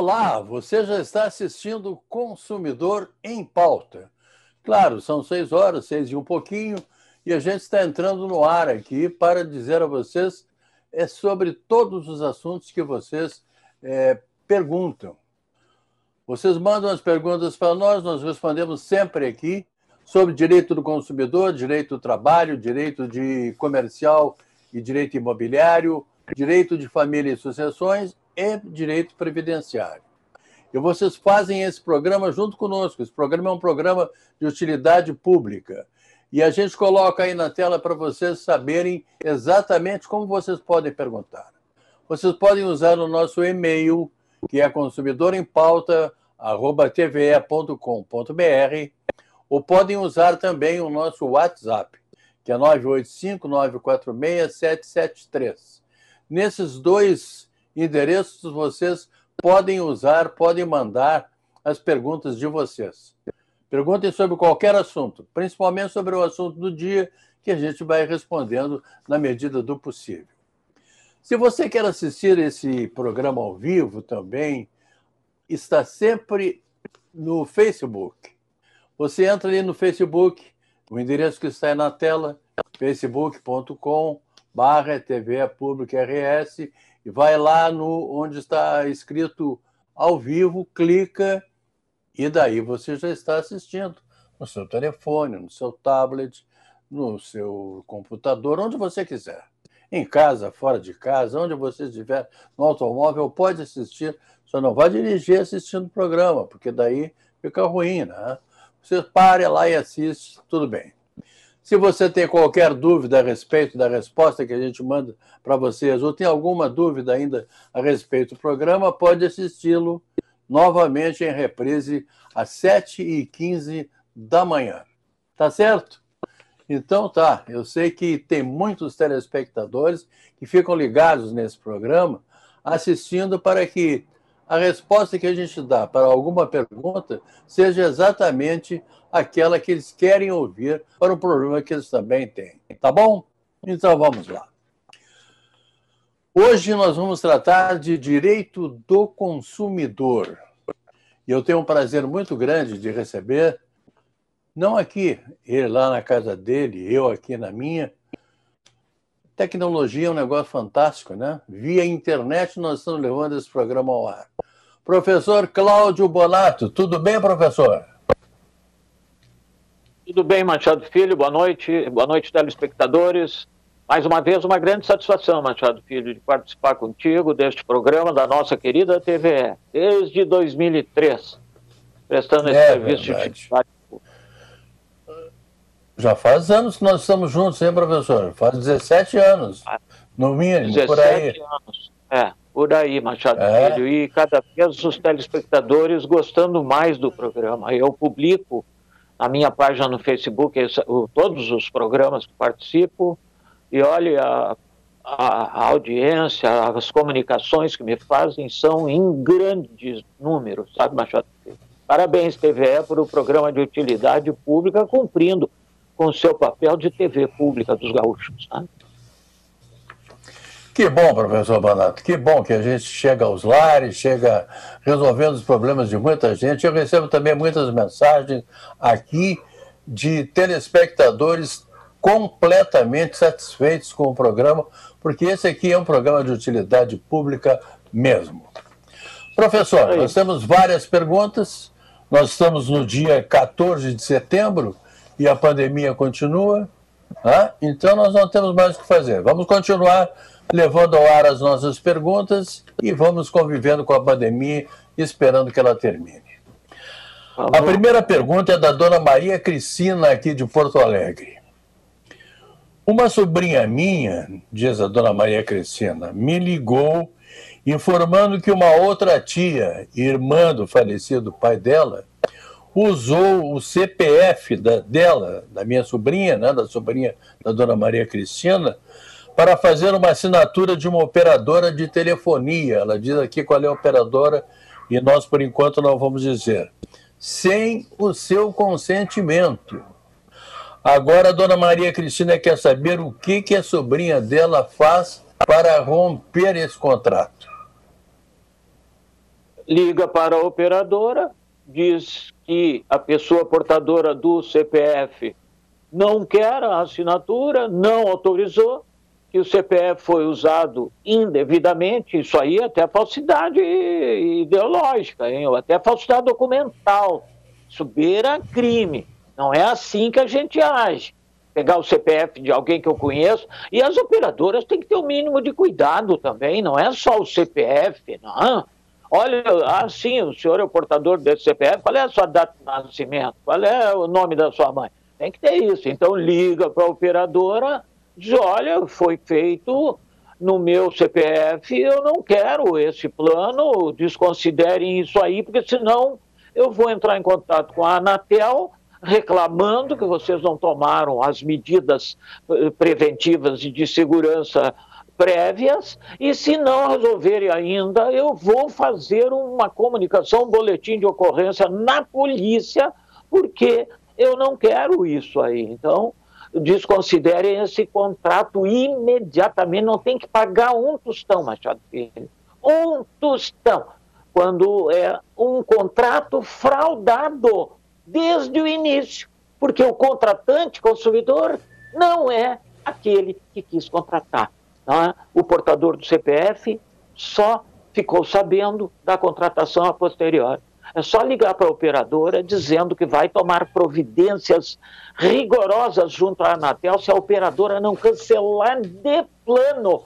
Olá, você já está assistindo Consumidor em Pauta. Claro, são 6 horas, 6 e um pouquinho, e a gente está entrando no ar aqui para dizer a vocês sobre todos os assuntos que vocês perguntam. Vocês mandam as perguntas para nós respondemos sempre aqui sobre direito do consumidor, direito do trabalho, direito de comercial e direito imobiliário, direito de família e sucessões e direito previdenciário. E vocês fazem esse programa junto conosco. Esse programa é um programa de utilidade pública. E a gente coloca aí na tela para vocês saberem exatamente como vocês podem perguntar. Vocês podem usar o nosso e-mail, que é consumidorempauta@tve.com.br, ou podem usar também o nosso WhatsApp, que é 985-946-773. Nesses dois endereços, vocês podem mandar as perguntas de vocês. Perguntem sobre qualquer assunto, principalmente sobre o assunto do dia, que a gente vai respondendo na medida do possível. Se você quer assistir esse programa ao vivo também, está sempre no Facebook. Você entra ali no Facebook, o endereço que está aí na tela, facebook.com/TV Pública RS, e vai lá onde está escrito ao vivo, clica, e daí você já está assistindo no seu telefone, no seu tablet, no seu computador, onde você quiser. Em casa, fora de casa, onde você estiver, no automóvel, pode assistir, só não vai dirigir assistindo o programa, porque daí fica ruim, né? Você para lá e assiste, tudo bem. Se você tem qualquer dúvida a respeito da resposta que a gente manda para vocês, ou tem alguma dúvida ainda a respeito do programa, pode assisti-lo novamente em reprise às 7h15 da manhã. Tá certo? Então tá, eu sei que tem muitos telespectadores que ficam ligados nesse programa, assistindo para que a resposta que a gente dá para alguma pergunta seja exatamente aquela que eles querem ouvir para o problema que eles também têm. Tá bom? Então vamos lá. Hoje nós vamos tratar de direito do consumidor. E eu tenho um prazer muito grande de receber, não aqui, ele lá na casa dele, eu aqui na minha. Tecnologia é um negócio fantástico, né? Via internet nós estamos levando esse programa ao ar. Professor Cláudio Bonato, tudo bem, professor? Tudo bem, Machado Filho, boa noite, telespectadores. Mais uma vez, uma grande satisfação, Machado Filho, de participar contigo deste programa da nossa querida TVE, desde 2003, prestando esse serviço de utilidade pública. Já faz anos que nós estamos juntos, hein, professor? Faz 17 anos, no mínimo, 17 por aí. anos, por aí, Machado Filho, e cada vez os telespectadores gostando mais do programa. Eu publico na minha página no Facebook todos os programas que participo, e olha, a audiência, as comunicações que me fazem são em grandes números, sabe, Machado Filho? Parabéns, TVE, por o programa de utilidade pública cumprindo com o seu papel de TV pública dos gaúchos, né? Que bom, professor Bonato, que bom que a gente chega aos lares, chega resolvendo os problemas de muita gente. Eu recebo também muitas mensagens aqui de telespectadores completamente satisfeitos com o programa, porque esse aqui é um programa de utilidade pública mesmo. Professor, nós temos várias perguntas, nós estamos no dia 14 de setembro e a pandemia continua, né? Então nós não temos mais o que fazer. Vamos continuar levando ao ar as nossas perguntas e vamos convivendo com a pandemia, esperando que ela termine. A primeira pergunta é da dona Maria Cristina, aqui de Porto Alegre. Uma sobrinha minha, diz a dona Maria Cristina, me ligou informando que uma outra tia, irmã do falecido pai dela, usou o CPF dela, da minha sobrinha, né, da sobrinha da dona Maria Cristina, para fazer uma assinatura de uma operadora de telefonia. Ela diz aqui qual é a operadora e nós, por enquanto, não vamos dizer. Sem o seu consentimento. Agora a dona Maria Cristina quer saber o que a sobrinha dela faz para romper esse contrato. liga para a operadora, diz que a pessoa portadora do CPF não quer a assinatura, não autorizou, que o CPF foi usado indevidamente, isso aí é até falsidade ideológica, hein? Ou até falsidade documental, isso beira crime, não é assim que a gente age. Pegar o CPF de alguém que eu conheço, e as operadoras têm que ter o mínimo de cuidado também, não é só o CPF, não. Olha, sim, o senhor é o portador desse CPF, qual é a sua data de nascimento? Qual é o nome da sua mãe? Tem que ter isso. Então liga para a operadora, diz, olha, foi feito no meu CPF, eu não quero esse plano, desconsiderem isso aí, porque senão eu vou entrar em contato com a Anatel, reclamando que vocês não tomaram as medidas preventivas e de segurança prévias, e se não resolverem ainda, eu vou fazer uma comunicação, um boletim de ocorrência na polícia, porque eu não quero isso aí. Então, desconsiderem esse contrato imediatamente, não tem que pagar um tostão, Machado Filho. Um tostão, quando é um contrato fraudado desde o início, porque o contratante consumidor não é aquele que quis contratar. Não é? O portador do CPF só ficou sabendo da contratação a posteriori. É só ligar para a operadora dizendo que vai tomar providências rigorosas junto à Anatel se a operadora não cancelar de plano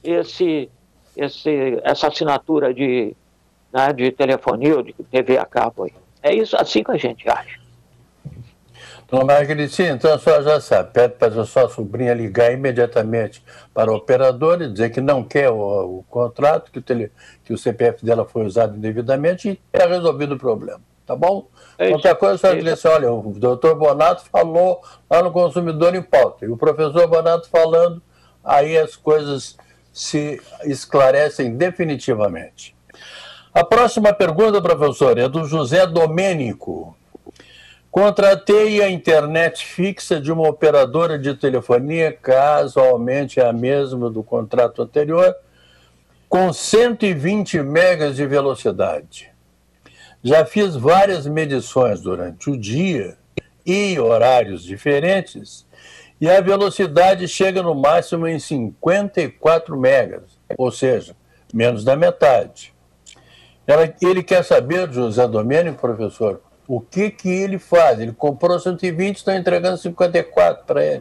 essa assinatura de telefonia ou de TV a cabo aí. É isso assim que a gente acha. Dona Margaritinha, então a senhora já sabe, pede para a sua sobrinha ligar imediatamente para o operador e dizer que não quer o contrato, que o CPF dela foi usado indevidamente e está resolvido o problema, tá bom? Outra coisa, a senhora diz assim, olha, o doutor Bonato falou lá no Consumidor em Pauta, e o professor Bonato falando, aí as coisas se esclarecem definitivamente. A próxima pergunta, professor, é do José Domênico. Contratei a internet fixa de uma operadora de telefonia, casualmente a mesma do contrato anterior, com 120 megas de velocidade. Já fiz várias medições durante o dia e horários diferentes, e a velocidade chega no máximo em 54 megas, ou seja, menos da metade. Ele quer saber, José Domênico, professor, o que ele faz? Ele comprou 120 e está entregando 54 para ele.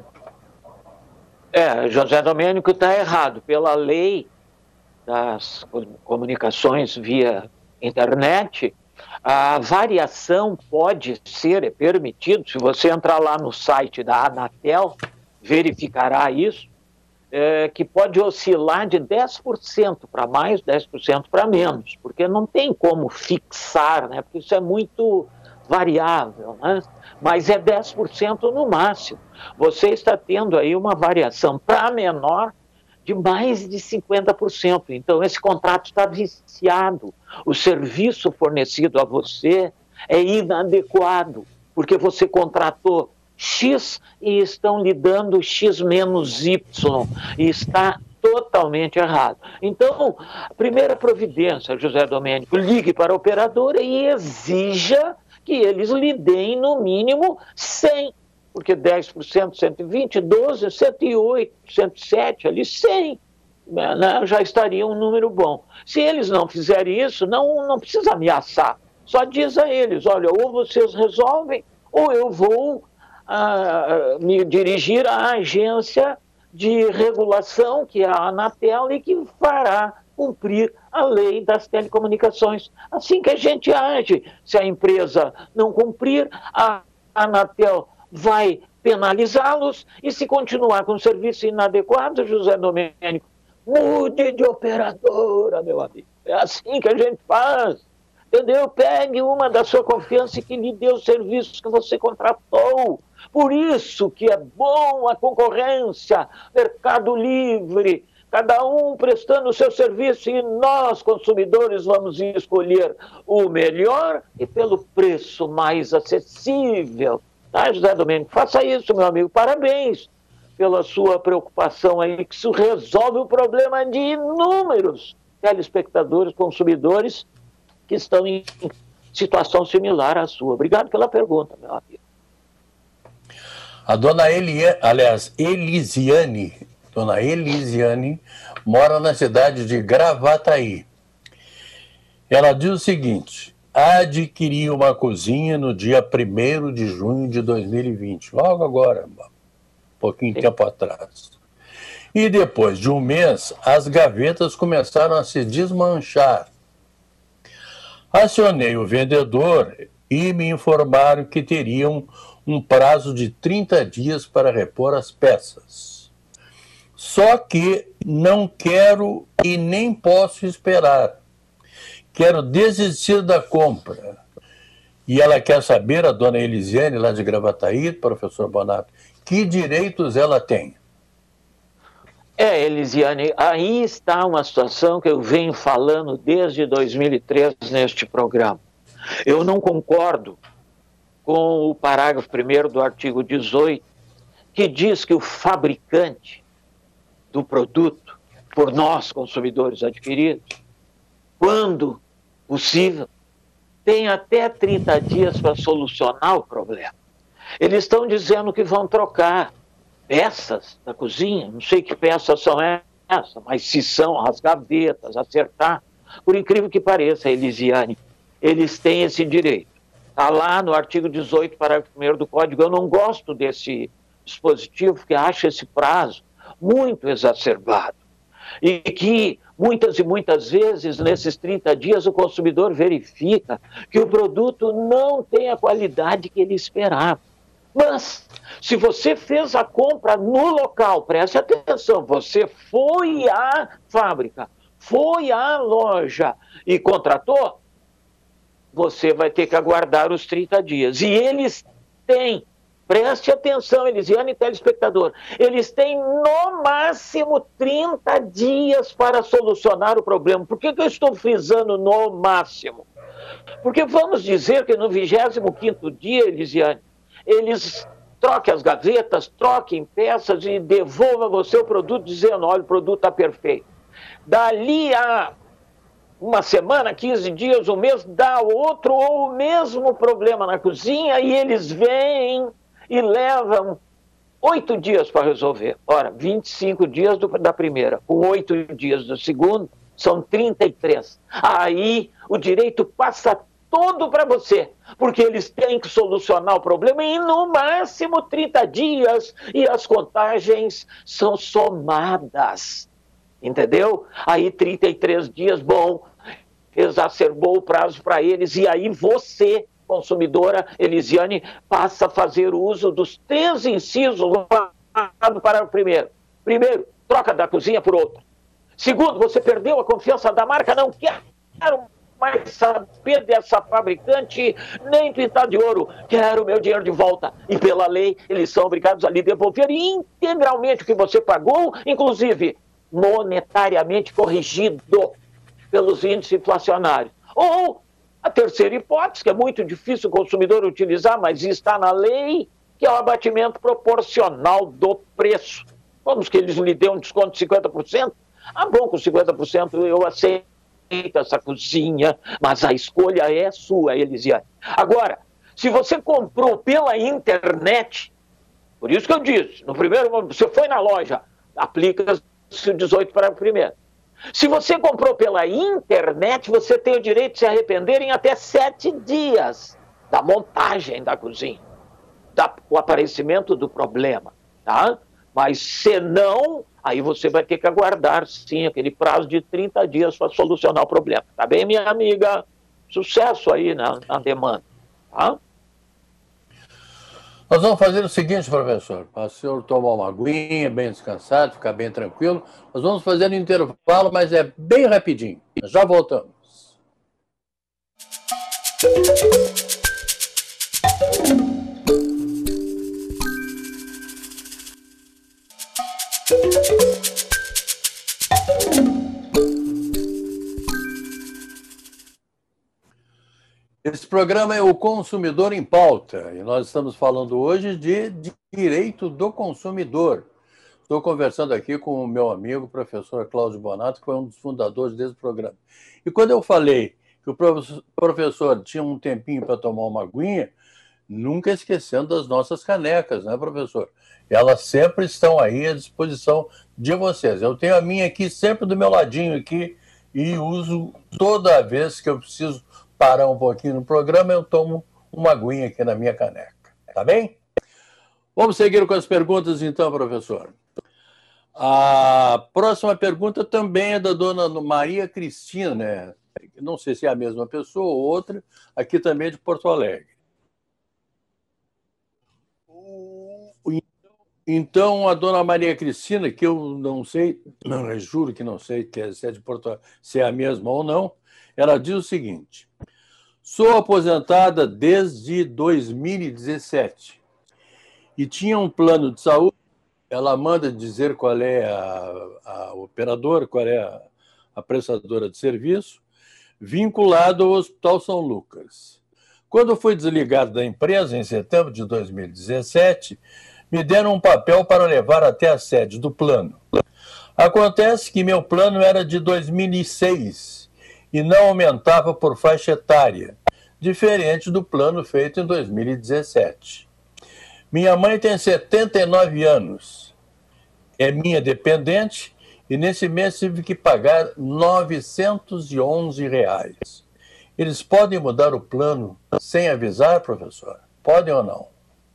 José Domênico está errado. Pela lei das comunicações via internet, a variação pode ser permitida, se você entrar lá no site da Anatel, verificará isso, que pode oscilar de 10% para mais, 10% para menos, porque não tem como fixar, né? Porque isso é muito variável, né? Mas é 10% no máximo. Você está tendo aí uma variação para menor de mais de 50%. Então, esse contrato está viciado. O serviço fornecido a você é inadequado, porque você contratou X e estão lhe dando X menos Y, e está totalmente errado. Então, a primeira providência, José Domênico, ligue para a operadora e exija que eles lhe deem no mínimo 100, porque 10%, 120, 12, 108, 107, ali 100, né, já estaria um número bom. Se eles não fizerem isso, não precisa ameaçar, só diz a eles, olha, ou vocês resolvem, ou eu vou me dirigir à agência de regulação, que é a Anatel, e que fará cumprir a lei das telecomunicações. Assim que a gente age. Se a empresa não cumprir, a Anatel vai penalizá-los, e se continuar com o serviço inadequado, José Domênico, mude de operadora, meu amigo. É assim que a gente faz. Entendeu? Pegue uma da sua confiança e que lhe dê os serviços que você contratou. Por isso que é bom a concorrência, mercado livre, cada um prestando o seu serviço, e nós, consumidores, vamos escolher o melhor e pelo preço mais acessível. Tá, José Domênico? Faça isso, meu amigo. Parabéns pela sua preocupação aí, que isso resolve o problema de inúmeros telespectadores, consumidores, que estão em situação similar à sua. Obrigado pela pergunta, meu amigo. A dona Elisiane, mora na cidade de Gravataí. Ela diz o seguinte: adquiri uma cozinha no dia 1º de junho de 2020, logo agora, pouquinho tempo atrás. E depois de um mês, as gavetas começaram a se desmanchar. Acionei o vendedor e me informaram que teriam um prazo de 30 dias para repor as peças. Só que não quero e nem posso esperar. Quero desistir da compra. E ela quer saber, a dona Elisiane, lá de Gravataí, professor Bonato, que direitos ela tem. Elisiane, aí está uma situação que eu venho falando desde 2003 neste programa. Eu não concordo com o parágrafo 1º do artigo 18, que diz que o fabricante do produto, por nós, consumidores adquiridos, quando possível, tem até 30 dias para solucionar o problema. Eles estão dizendo que vão trocar peças da cozinha, não sei que peças são essas, mas se são as gavetas, acertar, por incrível que pareça, Elisiane, eles têm esse direito. Está lá no artigo 18, parágrafo 1º do Código. Eu não gosto desse dispositivo, porque acho esse prazo muito exacerbado. E que muitas e muitas vezes, nesses 30 dias, o consumidor verifica que o produto não tem a qualidade que ele esperava. Mas, se você fez a compra no local, preste atenção, você foi à fábrica, foi à loja e contratou, você vai ter que aguardar os 30 dias. E eles têm, preste atenção, Elisiane e telespectador, eles têm no máximo 30 dias para solucionar o problema. Por que eu estou frisando no máximo? Porque vamos dizer que no 25º dia, Elisiane, eles troquem as gavetas, troquem peças e devolvam você o produto dizendo, olha, o produto está perfeito. Dali a uma semana, 15 dias, um mês, dá outro ou o mesmo problema na cozinha e eles vêm e levam 8 dias para resolver. Ora, 25 dias da primeira, com 8 dias do segundo, são 33. Aí o direito passa todo para você, porque eles têm que solucionar o problema em no máximo 30 dias e as contagens são somadas, entendeu? Aí 33 dias, bom, exacerbou o prazo para eles e aí você, consumidora Elisiane, passa a fazer uso dos 3 incisos para o primeiro. Primeiro, troca da cozinha por outra. Segundo, você perdeu a confiança da marca, não quero mais saber dessa fabricante, nem pintar de ouro, quero meu dinheiro de volta. E pela lei, eles são obrigados a lhe devolver integralmente o que você pagou, inclusive monetariamente corrigido pelos índices inflacionários. Ou a terceira hipótese, que é muito difícil o consumidor utilizar, mas está na lei, que é o abatimento proporcional do preço. Vamos que eles lhe dêem um desconto de 50%? Ah, bom, com 50% eu aceito essa cozinha, mas a escolha é sua, Elisiane. Agora, se você comprou pela internet, por isso que eu disse, no primeiro, você foi na loja, aplica-se o 18 para o primeiro. Se você comprou pela internet, você tem o direito de se arrepender em até 7 dias da montagem da cozinha, o aparecimento do problema, tá? Mas se não, aí você vai ter que aguardar, sim, aquele prazo de 30 dias para solucionar o problema. Tá bem, minha amiga? Sucesso aí na demanda, tá? Nós vamos fazer o seguinte, professor, para o senhor tomar uma aguinha, bem descansado, ficar bem tranquilo. Nós vamos fazer um intervalo, mas é bem rapidinho. Já voltamos. Esse programa é o Consumidor em Pauta e nós estamos falando hoje de direito do consumidor. Estou conversando aqui com o meu amigo, professor Cláudio Bonato, que foi um dos fundadores desse programa. E quando eu falei que o professor tinha um tempinho para tomar uma aguinha, nunca esquecendo das nossas canecas, né, professor? Elas sempre estão aí à disposição de vocês. Eu tenho a minha aqui sempre do meu ladinho aqui e uso toda vez que eu preciso parar um pouquinho no programa, eu tomo uma aguinha aqui na minha caneca. Tá bem? Vamos seguir com as perguntas então, professor. A próxima pergunta também é da dona Maria Cristina, né? Não sei se é a mesma pessoa ou outra, aqui também de Porto Alegre. Então, a dona Maria Cristina, que eu não sei, eu juro que não sei se é de Porto Alegre, se é a mesma ou não, ela diz o seguinte: sou aposentada desde 2017 e tinha um plano de saúde. Ela manda dizer qual é a operadora, qual é a prestadora de serviço, vinculado ao Hospital São Lucas. Quando fui desligado da empresa, em setembro de 2017, me deram um papel para levar até a sede do plano. Acontece que meu plano era de 2006 e não aumentava por faixa etária, diferente do plano feito em 2017. Minha mãe tem 79 anos, é minha dependente e nesse mês tive que pagar R$ 911. Eles podem mudar o plano sem avisar, professor? Podem ou não?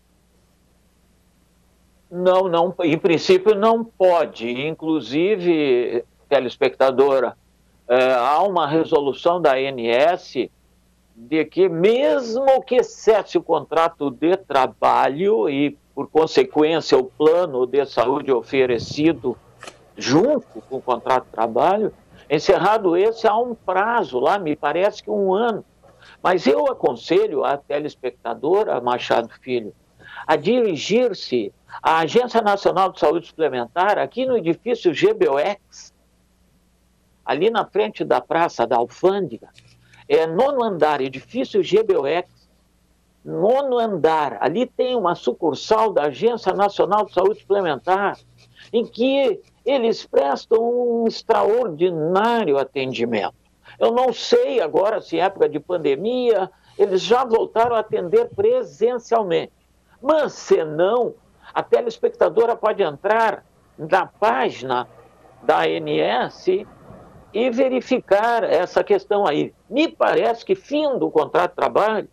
Não, em princípio não pode. Inclusive, telespectadora, há uma resolução da ANS de que mesmo que cesse o contrato de trabalho e, por consequência, o plano de saúde oferecido junto com o contrato de trabalho, encerrado esse, há um prazo lá, me parece que 1 ano. Mas eu aconselho a telespectadora Machado Filho a dirigir-se à Agência Nacional de Saúde Suplementar, aqui no edifício GBOX, ali na frente da Praça da Alfândega, 9º andar, edifício GBOX, 9º andar. Ali tem uma sucursal da Agência Nacional de Saúde Suplementar, em que eles prestam um extraordinário atendimento. Eu não sei agora se em época de pandemia eles já voltaram a atender presencialmente. Mas, se não, a telespectadora pode entrar na página da ANS e verificar essa questão aí. Me parece que, fim do contrato de trabalho,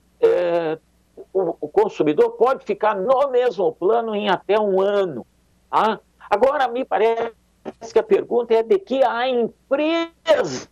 o consumidor pode ficar no mesmo plano em até 1 ano. Tá? Agora, me parece que a pergunta é de que a empresa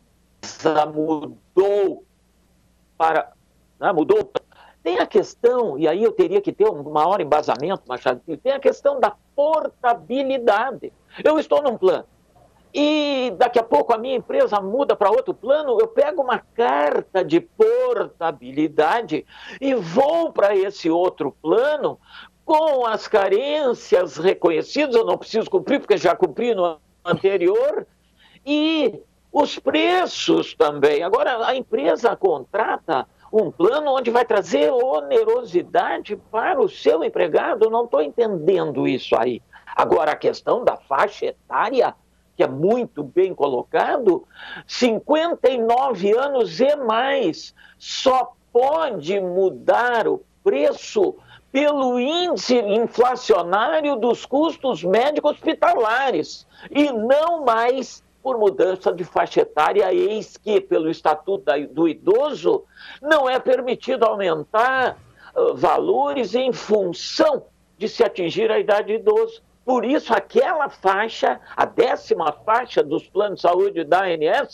mudou para... mudou. Tem a questão, e aí eu teria que ter um maior embasamento, Machado, tem a questão da portabilidade. Eu estou num plano e daqui a pouco a minha empresa muda para outro plano, eu pego uma carta de portabilidade e vou para esse outro plano com as carências reconhecidas, eu não preciso cumprir porque já cumpri no anterior, e os preços também. Agora, a empresa contrata um plano onde vai trazer onerosidade para o seu empregado. Eu não estou entendendo isso aí. Agora, a questão da faixa etária, que é muito bem colocado, 59 anos e mais, só pode mudar o preço pelo índice inflacionário dos custos médicos hospitalares e não mais por mudança de faixa etária, eis que, pelo Estatuto do Idoso, não é permitido aumentar valores em função de se atingir a idade de idoso. Por isso, aquela faixa, a 10ª faixa dos planos de saúde da ANS,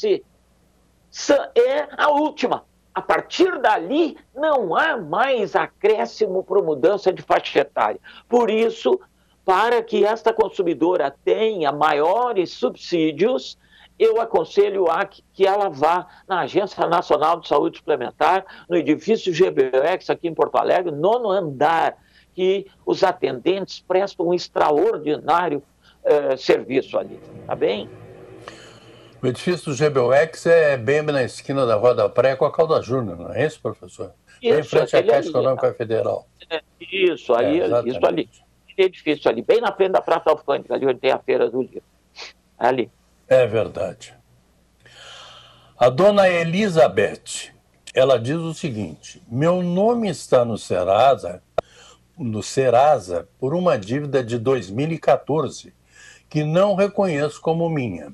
é a última. A partir dali, não há mais acréscimo por mudança de faixa etária. Por isso, para que esta consumidora tenha maiores subsídios, eu aconselho que ela vá na Agência Nacional de Saúde Suplementar, no edifício GBX, aqui em Porto Alegre, 9º andar, que os atendentes prestam um extraordinário serviço ali, tá bem? O edifício do GBUX é bem na esquina da Rua da Praia com a Calda Júnior, não é isso, professor? Bem em frente à Caixa Econômica Federal. Isso, aí, isso ali. Edifício ali, bem na frente da Praça Alfândega, ali onde tem a Feira do Livro. Ali. É verdade. A dona Elizabeth, ela diz o seguinte: meu nome está no Serasa por uma dívida de 2014, que não reconheço como minha.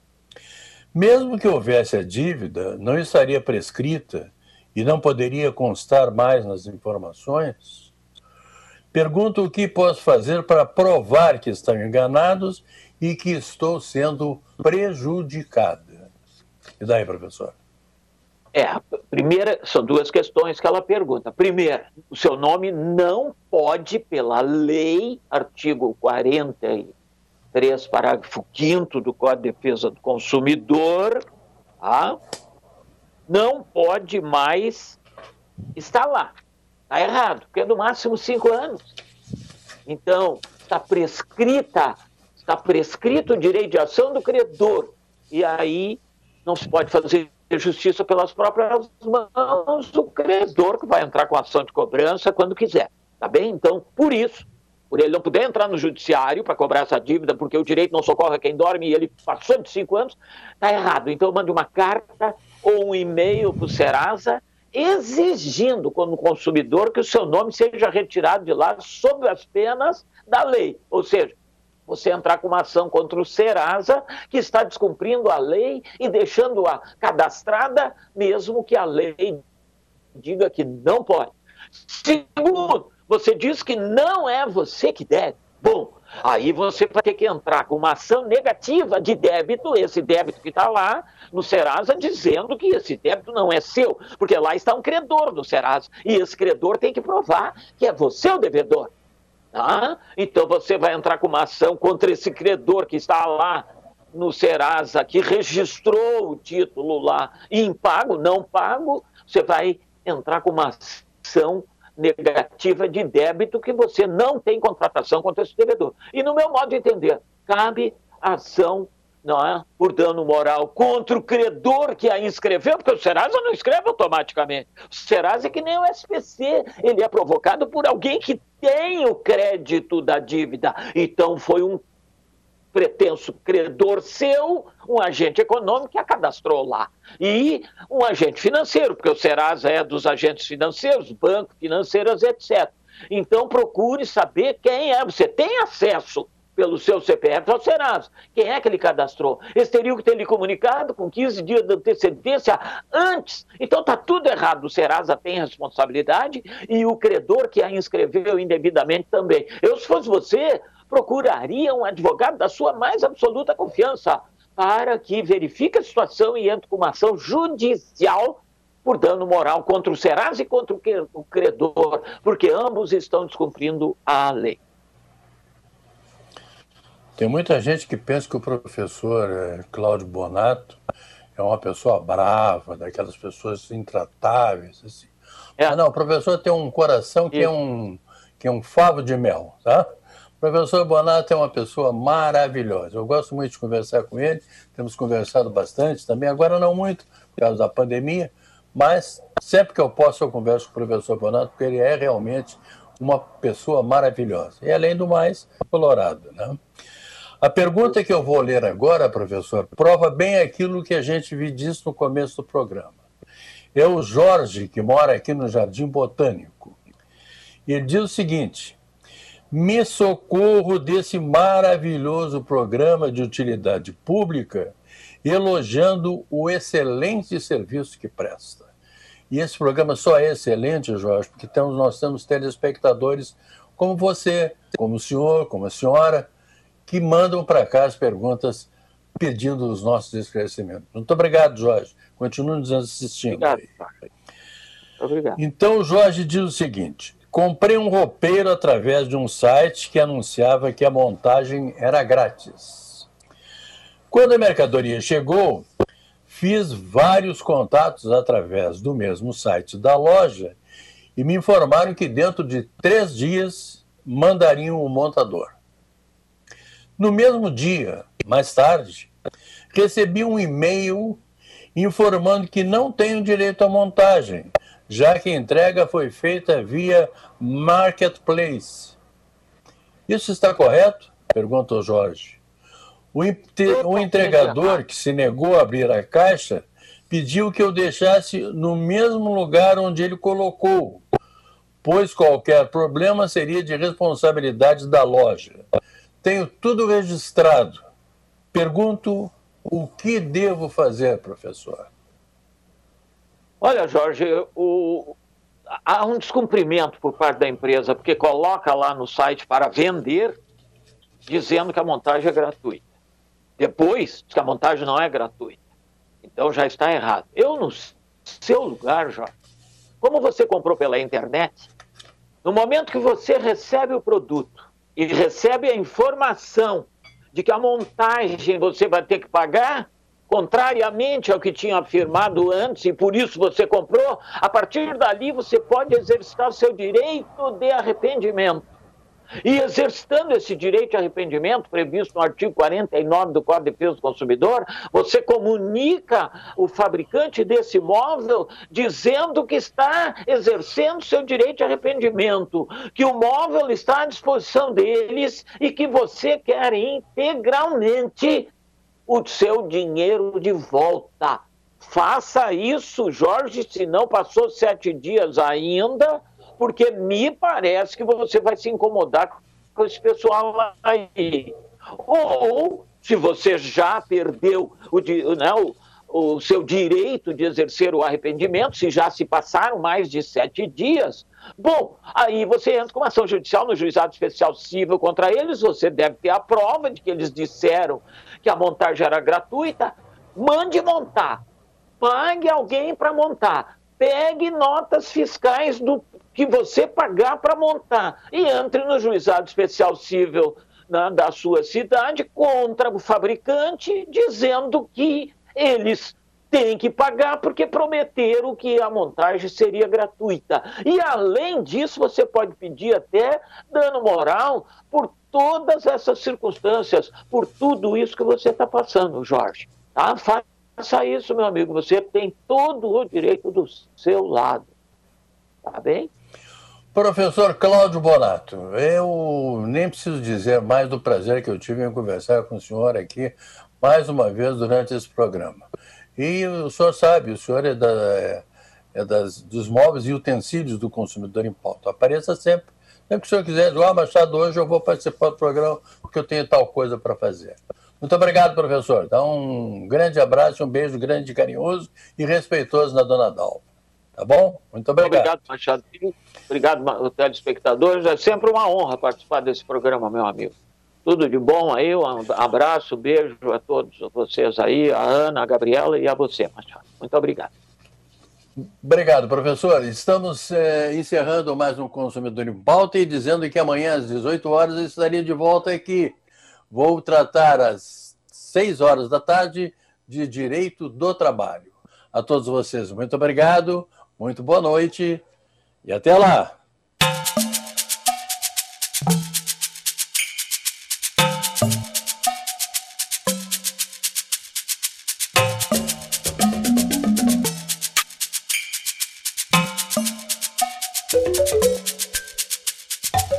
Mesmo que houvesse a dívida, não estaria prescrita e não poderia constar mais nas informações? Pergunto o que posso fazer para provar que estão enganados e que estou sendo prejudicada. E daí, professor? A primeira, são duas questões que ela pergunta. Primeiro, o seu nome não pode, pela lei, artigo 43, parágrafo 5º do Código de Defesa do Consumidor, tá? Não pode mais estar lá. Está errado, porque é no máximo 5 anos. Então, está prescrito o direito de ação do credor. E aí não se pode fazer justiça pelas próprias mãos do credor, que vai entrar com ação de cobrança quando quiser. Tá bem? Então, por isso, por ele não poder entrar no judiciário para cobrar essa dívida, porque o direito não socorre a quem dorme e ele passou de 5 anos, está errado. Então, mande uma carta ou um e-mail para o Serasa exigindo, como consumidor, que o seu nome seja retirado de lá sob as penas da lei. Ou seja, você entrar com uma ação contra o Serasa, que está descumprindo a lei e deixando-a cadastrada, mesmo que a lei diga que não pode. Segundo, você diz que não é você que deve. Bom, aí você vai ter que entrar com uma ação negativa de débito, esse débito que está lá no Serasa, dizendo que esse débito não é seu, porque lá está um credor do Serasa, e esse credor tem que provar que é você o devedor. Tá? Então você vai entrar com uma ação contra esse credor que está lá no Serasa, que registrou o título lá impago, não pago, você vai entrar com uma ação negativa de débito que você não tem contratação contra esse devedor. E no meu modo de entender, cabe ação, não é, por dano moral contra o credor que a inscreveu, porque o Serasa não escreve automaticamente. O Serasa é que nem o SPC, ele é provocado por alguém que tem o crédito da dívida. Então foi um pretenso credor seu, um agente econômico que a cadastrou lá. E um agente financeiro, porque o Serasa é dos agentes financeiros, bancos, financeiras, etc. Então procure saber quem é. Você tem acesso pelo seu CPF ao Serasa. Quem é que ele cadastrou? Eles teriam que ter lhe comunicado com 15 dias de antecedência antes. Então está tudo errado. O Serasa tem responsabilidade e o credor que a inscreveu indevidamente também. Eu, se fosse você, procuraria um advogado da sua mais absoluta confiança para que verifique a situação e entre com uma ação judicial por dano moral contra o Serasa e contra o credor, porque ambos estão descumprindo a lei. Tem muita gente que pensa que o professor Cláudio Bonato é uma pessoa brava, daquelas pessoas intratáveis. Assim. Mas não, o professor tem um coração que é um favo de mel, tá? O professor Bonato é uma pessoa maravilhosa. Eu gosto muito de conversar com ele, temos conversado bastante também, agora não muito, por causa da pandemia, mas sempre que eu posso eu converso com o professor Bonato, porque ele é realmente uma pessoa maravilhosa. E, além do mais, colorado, né? A pergunta que eu vou ler agora, professor, prova bem aquilo que a gente disse no começo do programa. É o Jorge, que mora aqui no Jardim Botânico. Ele diz o seguinte: me socorro desse maravilhoso programa de utilidade pública, elogiando o excelente serviço que presta. E esse programa só é excelente, Jorge, porque nós temos telespectadores como você, como o senhor, como a senhora, que mandam para cá as perguntas pedindo os nossos esclarecimentos. Muito obrigado, Jorge. Continue nos assistindo. Obrigado. Obrigado. Então, o Jorge diz o seguinte: comprei um roupeiro através de um site que anunciava que a montagem era grátis. Quando a mercadoria chegou, fiz vários contatos através do mesmo site da loja e me informaram que dentro de 3 dias mandariam o montador. No mesmo dia, mais tarde, recebi um e-mail informando que não tenho direito à montagem, já que a entrega foi feita via Marketplace. Isso está correto? Perguntou Jorge. O entregador, que se negou a abrir a caixa, pediu que eu deixasse no mesmo lugar onde ele colocou, pois qualquer problema seria de responsabilidade da loja. Tenho tudo registrado. Pergunto o que devo fazer, professor? Olha, Jorge, há um descumprimento por parte da empresa, porque coloca lá no site para vender, dizendo que a montagem é gratuita. Depois, diz que a montagem não é gratuita. Então já está errado. Eu, no seu lugar, Jorge, como você comprou pela internet, no momento que você recebe o produto e recebe a informação de que a montagem você vai ter que pagar, contrariamente ao que tinha afirmado antes, e por isso você comprou, a partir dali você pode exercitar o seu direito de arrependimento. E exercitando esse direito de arrependimento, previsto no artigo 49 do Código de Defesa do Consumidor, você comunica o fabricante desse móvel dizendo que está exercendo seu direito de arrependimento, que o móvel está à disposição deles e que você quer integralmente o seu dinheiro de volta. Faça isso, Jorge, se não passou 7 dias ainda, porque me parece que você vai se incomodar com esse pessoal aí. Ou, se você já perdeu o seu direito de exercer o arrependimento, se já se passaram mais de 7 dias, bom, aí você entra com uma ação judicial no juizado especial civil contra eles, você deve ter a prova de que eles disseram que a montagem era gratuita, mande montar, pague alguém para montar, pegue notas fiscais do que você pagar para montar e entre no juizado especial civil da sua cidade contra o fabricante, dizendo que eles têm que pagar porque prometeram que a montagem seria gratuita. E, além disso, você pode pedir até dano moral por todas essas circunstâncias, por tudo isso que você está passando, Jorge. Tá? Faça isso, meu amigo. Você tem todo o direito do seu lado. Tá bem? Professor Cláudio Bonato, eu nem preciso dizer mais do prazer que eu tive em conversar com o senhor aqui mais uma vez durante esse programa. E o senhor sabe, o senhor dos móveis e utensílios do consumidor em pauta. Apareça sempre. Sempre que o senhor quiser, Machado, hoje eu vou participar do programa porque eu tenho tal coisa para fazer. Muito obrigado, professor. Dá um grande abraço, um beijo grande, carinhoso e respeitoso na dona Dalva. Tá bom? Muito obrigado. Obrigado, Machado. Obrigado, telespectadores. É sempre uma honra participar desse programa, meu amigo. Tudo de bom aí, um abraço, beijo a todos vocês aí, a Ana, a Gabriela e a você, Machado. Muito obrigado. Obrigado, professor. Estamos encerrando mais um Consumidor em Pauta e dizendo que amanhã às 18 horas eu estaria de volta aqui. Vou tratar às 6 horas da tarde de direito do trabalho. A todos vocês, muito obrigado, muito boa noite e até lá.